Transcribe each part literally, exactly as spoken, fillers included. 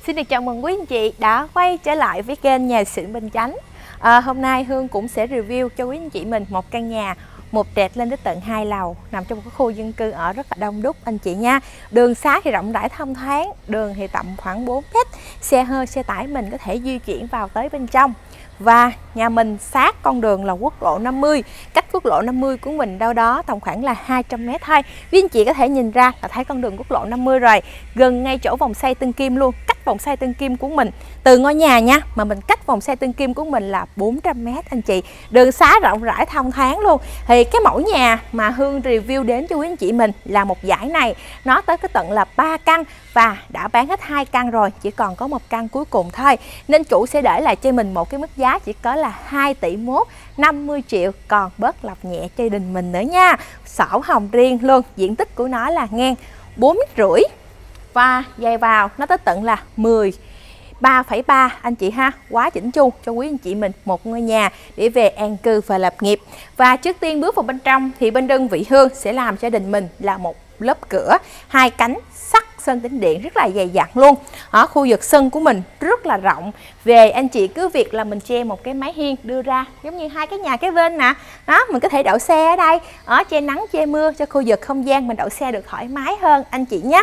Xin được chào mừng quý anh chị đã quay trở lại với kênh Nhà Xịn Bình Chánh. à, Hôm nay Hương cũng sẽ review cho quý anh chị mình một căn nhà một trệt lên đến tận hai lầu, nằm trong một cái khu dân cư ở rất là đông đúc anh chị nha. Đường xá thì rộng rãi thông thoáng, đường thì tầm khoảng bốn mét, xe hơi xe tải mình có thể di chuyển vào tới bên trong. Và nhà mình sát con đường là quốc lộ năm mươi, cách quốc lộ năm mươi của mình đâu đó tầm khoảng là hai trăm mét thôi. Quý anh chị có thể nhìn ra là thấy con đường quốc lộ năm mươi rồi, gần ngay chỗ vòng xoay Tân Kim luôn. Cách vòng xoay Tân Kim của mình từ ngôi nhà nha, mà mình cách vòng xoay Tân Kim của mình là bốn trăm mét anh chị. Đường xá rộng rãi thông thoáng luôn. Thì cái mẫu nhà mà Hương review đến cho quý anh chị mình là một dải này, nó tới cái tận là ba căn và đã bán hết hai căn rồi, chỉ còn có một căn cuối cùng thôi. Nên chủ sẽ để lại cho mình một cái mức giá chỉ có là hai tỷ mốt năm mươi triệu, còn bớt lọc nhẹ cho gia đình mình nữa nha. Sổ hồng riêng luôn, diện tích của nó là ngang bốn mét rưỡi và dày vào nó tới tận là mười ba phẩy ba anh chị ha. Quá chỉnh chu cho quý anh chị mình một ngôi nhà để về an cư và lập nghiệp. Và trước tiên bước vào bên trong thì bên đơn vị Hương sẽ làm cho gia đình mình là một lớp cửa hai cánh sắt sơn tĩnh điện rất là dày dặn luôn. Ở khu vực sân của mình rất là rộng. Về anh chị cứ việc là mình che một cái mái hiên đưa ra giống như hai cái nhà cái bên nè. Đó, mình có thể đậu xe ở đây, ở che nắng che mưa cho khu vực không gian mình đậu xe được thoải mái hơn anh chị nhé.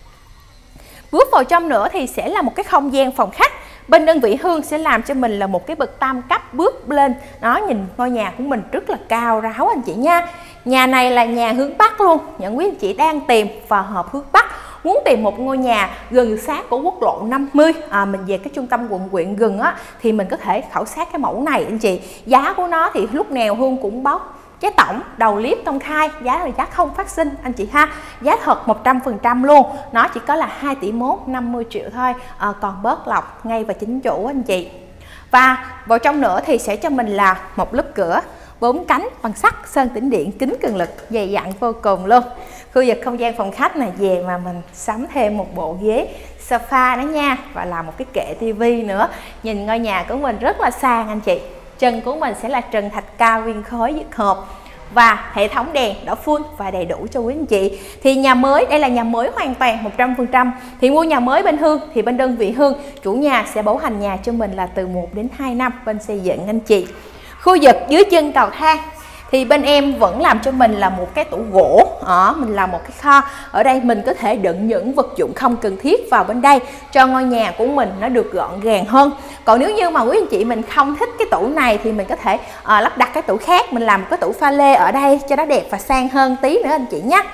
Bước vào trong nữa thì sẽ là một cái không gian phòng khách. Bên đơn vị Hương sẽ làm cho mình là một cái bậc tam cấp bước lên. Nó nhìn ngôi nhà của mình rất là cao ráo anh chị nha. Nhà này là nhà hướng Bắc luôn. Những quý anh chị đang tìm và hợp hướng Bắc, muốn tìm một ngôi nhà gần sát của quốc lộ năm mươi, à, mình về cái trung tâm quận huyện gần á, thì mình có thể khảo sát cái mẫu này anh chị. Giá của nó thì lúc nào Hương cũng báo giá tổng đầu clip công khai, giá là giá không phát sinh anh chị ha, giá thật một trăm phần trăm luôn. Nó chỉ có là hai tỷ mốt năm mươi triệu thôi, à, còn bớt lọc ngay và chính chủ anh chị. Và vào trong nữa thì sẽ cho mình là một lớp cửa bốn cánh bằng sắt sơn tĩnh điện kính cường lực dày dặn vô cùng luôn. Khu vực không gian phòng khách này về mà mình sắm thêm một bộ ghế sofa đó nha, và là một cái kệ tivi nữa. Nhìn ngôi nhà của mình rất là sang anh chị. Trần của mình sẽ là trần thạch cao viên khối dứt hộp và hệ thống đèn đỏ full và đầy đủ cho quý anh chị. Thì nhà mới, đây là nhà mới hoàn toàn một trăm phần trăm. Thì mua nhà mới bên Hương thì bên đơn vị Hương chủ nhà sẽ bảo hành nhà cho mình là từ một đến hai năm bên xây dựng anh chị. Khu vực dưới chân cầu thang thì bên em vẫn làm cho mình là một cái tủ gỗ, ở mình làm một cái kho. Ở đây mình có thể đựng những vật dụng không cần thiết vào bên đây cho ngôi nhà của mình nó được gọn gàng hơn. Còn nếu như mà quý anh chị mình không thích cái tủ này thì mình có thể uh, lắp đặt cái tủ khác, mình làm một cái tủ pha lê ở đây cho nó đẹp và sang hơn tí nữa anh chị nhé.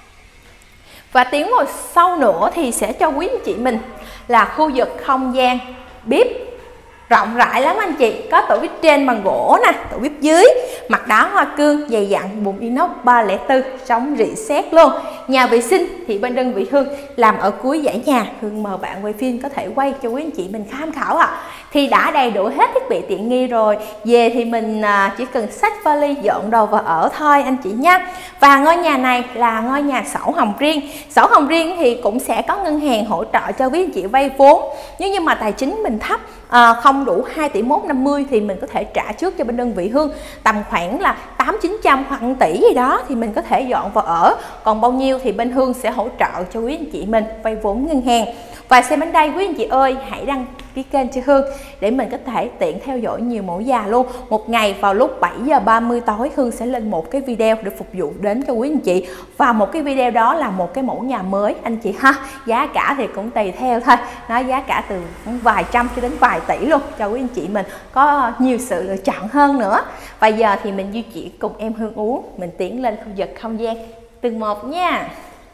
Và tiến vào sâu nữa thì sẽ cho quý anh chị mình là khu vực không gian bếp rộng rãi lắm anh chị. Có tủ bếp trên bằng gỗ nè, tủ bếp dưới mặt đá hoa cương dày dặn, bồn inox ba không bốn chống rỉ sét luôn. Nhà vệ sinh thì bên đơn vị Hương làm ở cuối dãy nhà. Hương mời bạn quay phim có thể quay cho quý anh chị mình tham khảo ạ. À. Thì đã đầy đủ hết thiết bị tiện nghi rồi. Về thì mình chỉ cần xách vali dọn đồ vào ở thôi anh chị nha. Và ngôi nhà này là ngôi nhà sổ hồng riêng. Sổ hồng riêng thì cũng sẽ có ngân hàng hỗ trợ cho quý anh chị vay vốn. Nếu như mà tài chính mình thấp, à, không đủ hai tỷ mốt năm mươi thì mình có thể trả trước cho bên đơn vị Hương tầm khoảng là tám chín trăm hoặc một tỷ gì đó thì mình có thể dọn vào ở. Còn bao nhiêu thì bên Hương sẽ hỗ trợ cho quý anh chị mình vay vốn ngân hàng. Và xem đến đây quý anh chị ơi, hãy đăng ký kênh cho Hương để mình có thể tiện theo dõi nhiều mẫu nhà luôn. Một ngày vào lúc bảy giờ ba mươi tối Hương sẽ lên một cái video để phục vụ đến cho quý anh chị. Và một cái video đó là một cái mẫu nhà mới anh chị ha. Giá cả thì cũng tùy theo thôi. Nó giá cả từ vài trăm cho đến vài tỷ luôn, cho quý anh chị mình có nhiều sự lựa chọn hơn nữa. Và giờ thì mình di chuyển cùng em Hương Ú, mình tiến lên khu vực không gian từng một nha.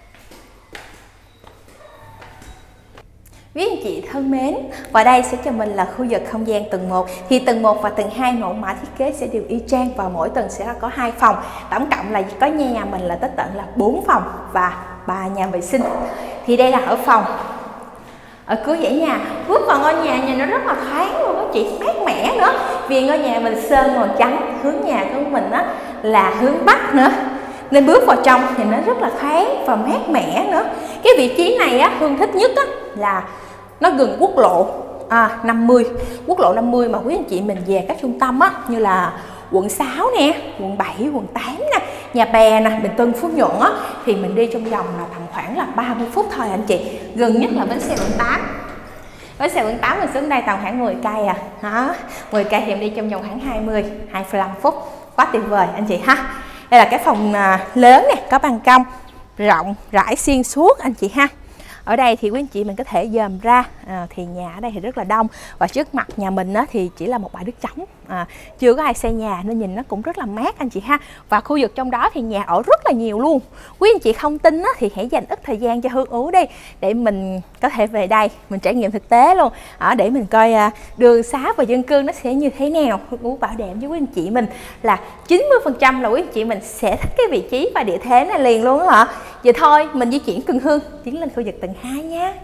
Quý anh chị thân mến, và đây sẽ cho mình là khu vực không gian tầng một. Thì tầng một và tầng hai mẫu mã thiết kế sẽ đều y chang và mỗi tầng sẽ có hai phòng. Tổng cộng là có nhà mình là tới tận là bốn phòng và ba nhà vệ sinh. Thì đây là ở phòng ở cuối dãy nhà. Bước vào ngôi nhà nhà nó rất là thoáng luôn đó chị, mát mẻ nữa. Vì ngôi nhà mình sơn màu trắng, hướng nhà của mình á là hướng Bắc nữa. Nên bước vào trong thì nó rất là thoáng và mát mẻ nữa. Cái vị trí này á, Hương thích nhất á, là nó gần quốc lộ à, năm mươi. Quốc lộ năm mươi mà quý anh chị mình về các trung tâm á, như là quận sáu nè, quận bảy, quận tám nè, Nhà Bè nè, Bình Tân, Phú Nhuận á, thì mình đi trong vòng là tầm khoảng là ba mươi phút thôi anh chị. Gần nhất là bến xe quận tám. Với xe quận tám mình xuống đây tầm khoảng mười cây à. Đó, mười cây thì em đi trong vòng khoảng hai mươi, hai mươi lăm phút. Quá tuyệt vời anh chị ha. Đây là cái phòng lớn nè, có ban công rộng rãi xuyên suốt anh chị ha. Ở đây thì quý anh chị mình có thể dòm ra à, thì nhà ở đây thì rất là đông, và trước mặt nhà mình á, thì chỉ là một bãi đất trống, à, chưa có ai xây nhà nên nhìn nó cũng rất là mát anh chị ha. Và khu vực trong đó thì nhà ở rất là nhiều luôn. Quý anh chị không tin á, thì hãy dành ít thời gian cho Hương Ú đi để mình có thể về đây mình trải nghiệm thực tế luôn, à, để mình coi à, đường xá và dân cư nó sẽ như thế nào. Hương Ú bảo đảm với quý anh chị mình là chín mươi phần trăm là quý anh chị mình sẽ thích cái vị trí và địa thế này liền luôn đó hả. Vậy thôi mình di chuyển cùng Hương tiến lên khu vực tầng hai nha.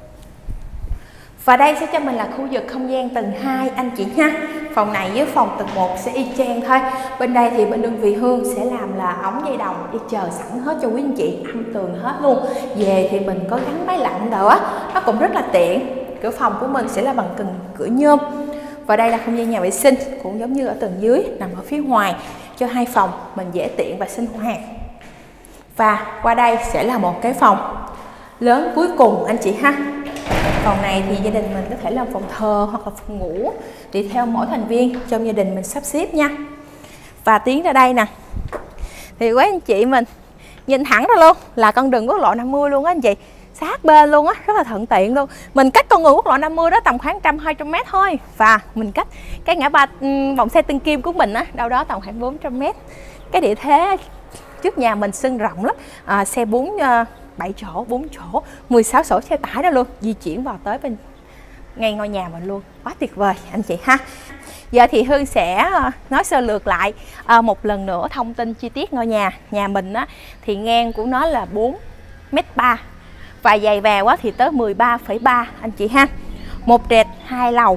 Và đây sẽ cho mình là khu vực không gian tầng hai anh chị nha. Phòng này với phòng tầng một sẽ y chang thôi. Bên đây thì bên đơn vị Hương sẽ làm là ống dây đồng đi chờ sẵn hết cho quý anh chị, âm tường hết luôn. Về thì mình có gắn máy lạnh đồ á, nó cũng rất là tiện. Cửa phòng của mình sẽ là bằng cần cửa nhôm. Và đây là không gian nhà vệ sinh, cũng giống như ở tầng dưới, nằm ở phía ngoài cho hai phòng mình dễ tiện và sinh hoạt. Và qua đây sẽ là một cái phòng lớn cuối cùng anh chị ha. Phòng này thì gia đình mình có thể làm phòng thờ hoặc là phòng ngủ, tùy theo mỗi thành viên trong gia đình mình sắp xếp nha. Và tiến ra đây nè, thì quý anh chị mình nhìn thẳng ra luôn là con đường quốc lộ năm mươi luôn á anh chị, sát bên luôn á, rất là thuận tiện luôn. Mình cách con đường quốc lộ năm mươi đó tầm khoảng trăm hai trăm mét thôi, và mình cách cái ngã ba vòng xe Tân Kim của mình á đâu đó tầm khoảng bốn trăm mét. Cái địa thế trước nhà mình sân rộng lắm, à, xe bốn bảy chỗ, bốn chỗ, mười sáu chỗ xe tải đó luôn, di chuyển vào tới bên ngay ngôi nhà mình luôn, quá tuyệt vời anh chị ha. Giờ thì Hương sẽ nói sơ lược lại à, một lần nữa thông tin chi tiết ngôi nhà. Nhà mình á, thì ngang của nó là bốn mét ba và dày vèo quá thì tới mười ba phẩy ba anh chị ha. Một trệt hai lầu,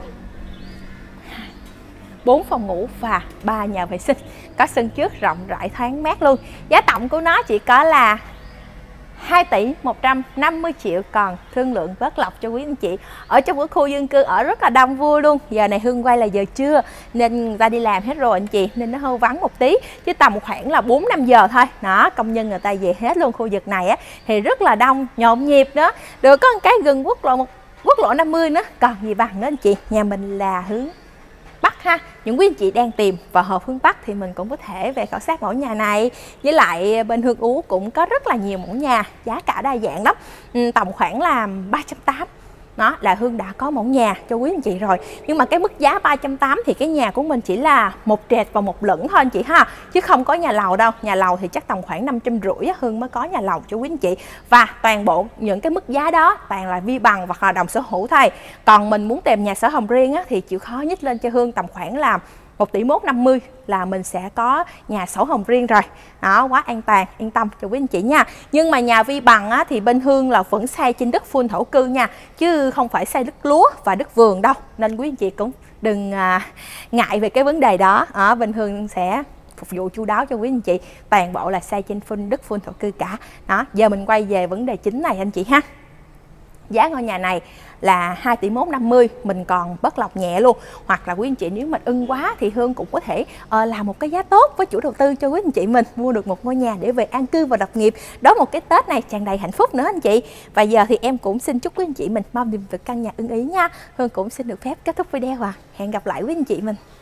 bốn phòng ngủ và ba nhà vệ sinh, có sân trước rộng rãi thoáng mát luôn. Giá tổng của nó chỉ có là hai tỷ một trăm năm mươi triệu, còn thương lượng bớt lọc cho quý anh chị. Ở trong cái khu dân cư ở rất là đông vui luôn. Giờ này Hương quay là giờ trưa nên người ta đi làm hết rồi anh chị, nên nó hơi vắng một tí, chứ tầm khoảng là bốn năm giờ thôi đó, công nhân người ta về hết luôn. Khu vực này á thì rất là đông, nhộn nhịp đó, được có một cái gần quốc lộ một quốc lộ năm mươi nữa, còn gì bằng đó anh chị. Nhà mình là hướng Bắc ha. Những quý anh chị đang tìm và hợp hướng Bắc thì mình cũng có thể về khảo sát mẫu nhà này. Với lại bên Hương Ú cũng có rất là nhiều mẫu nhà, giá cả đa dạng lắm, ừ, tầm khoảng là ba trăm tám mươi. Đó là Hương đã có mẫu nhà cho quý anh chị rồi. Nhưng mà cái mức giá ba trăm tám mươi thì cái nhà của mình chỉ là một trệt và một lửng thôi anh chị ha, chứ không có nhà lầu đâu. Nhà lầu thì chắc tầm khoảng năm trăm rưỡi Hương mới có nhà lầu cho quý anh chị. Và toàn bộ những cái mức giá đó toàn là vi bằng hoặc là đồng sở hữu thôi. Còn mình muốn tìm nhà sở hồng riêng á, thì chịu khó nhích lên cho Hương tầm khoảng là một tỷ một năm mươi là mình sẽ có nhà sổ hồng riêng rồi. Đó, quá an toàn, yên tâm cho quý anh chị nha. Nhưng mà nhà vi bằng á, thì bên Hương là vẫn xây trên đất full thổ cư nha, chứ không phải xây đất lúa và đất vườn đâu. Nên quý anh chị cũng đừng à, ngại về cái vấn đề đó. Ở bên Hương sẽ phục vụ chu đáo cho quý anh chị, toàn bộ là xây trên full đất full thổ cư cả. Đó, giờ mình quay về vấn đề chính này anh chị ha. Giá ngôi nhà này là hai tỷ một năm mươi, mình còn bớt lọc nhẹ luôn. Hoặc là quý anh chị nếu mà ưng quá thì Hương cũng có thể uh, làm một cái giá tốt với chủ đầu tư cho quý anh chị mình mua được một ngôi nhà để về an cư và lập nghiệp, đó một cái Tết này tràn đầy hạnh phúc nữa anh chị. Và giờ thì em cũng xin chúc quý anh chị mình mau tìm được căn nhà ưng ý nha. Hương cũng xin được phép kết thúc video và hẹn gặp lại quý anh chị mình.